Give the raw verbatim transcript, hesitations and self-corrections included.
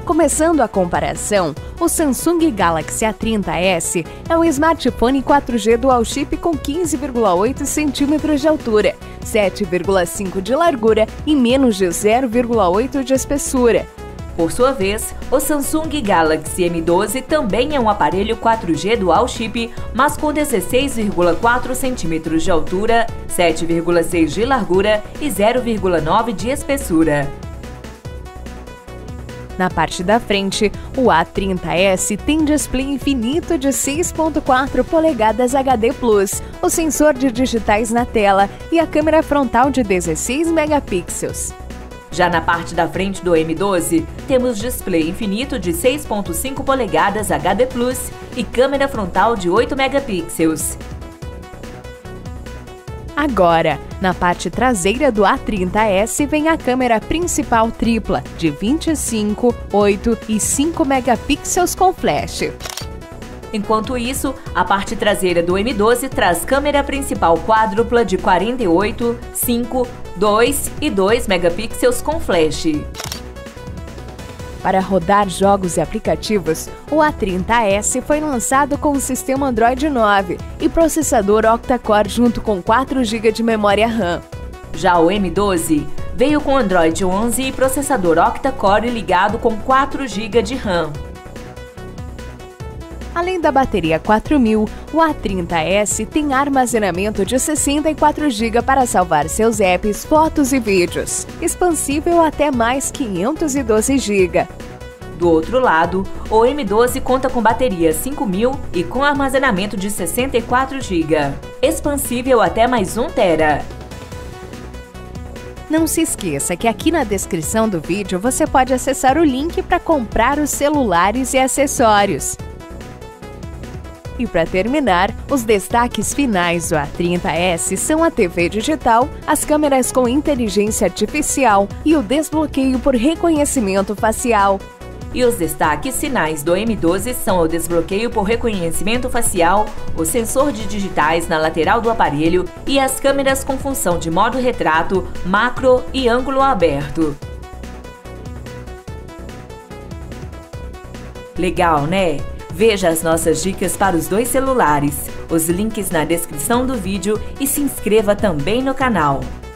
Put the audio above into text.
Começando a comparação, o Samsung Galaxy A trinta S é um smartphone quatro G Dual Chip com quinze vírgula oito centímetros de altura, sete vírgula cinco de largura e menos de zero vírgula oito de espessura. Por sua vez, o Samsung Galaxy M doze também é um aparelho quatro G Dual Chip, mas com dezesseis vírgula quatro centímetros de altura, sete vírgula seis de largura e zero vírgula nove de espessura. Na parte da frente, o A trinta S tem display infinito de seis vírgula quatro polegadas H D plus, o sensor de digitais na tela e a câmera frontal de dezesseis megapixels. Já na parte da frente do M doze, temos display infinito de seis vírgula cinco polegadas H D plus e câmera frontal de oito megapixels. Agora, na parte traseira do A trinta S vem a câmera principal tripla de vinte e cinco, oito e cinco megapixels com flash. Enquanto isso, a parte traseira do M doze traz câmera principal quádrupla de quarenta e oito, cinco, dois e dois megapixels com flash. Para rodar jogos e aplicativos, o A trinta S foi lançado com o sistema Android nove e processador octa-core junto com quatro gigas de memória RAM. Já o M doze veio com Android onze e processador octa-core ligado com quatro gigas de RAM. Além da bateria quatro mil, o A trinta S tem armazenamento de sessenta e quatro gigas para salvar seus apps, fotos e vídeos, expansível até mais quinhentos e doze gigas. Do outro lado, o M doze conta com bateria cinco mil e com armazenamento de sessenta e quatro gigas, expansível até mais um tera. Não se esqueça que aqui na descrição do vídeo você pode acessar o link para comprar os celulares e acessórios. E para terminar, os destaques finais do A trinta S são a T V digital, as câmeras com inteligência artificial e o desbloqueio por reconhecimento facial. E os destaques finais do M doze são o desbloqueio por reconhecimento facial, o sensor de digitais na lateral do aparelho e as câmeras com função de modo retrato, macro e ângulo aberto. Legal, né? Veja as nossas dicas para os dois celulares, os links na descrição do vídeo e se inscreva também no canal.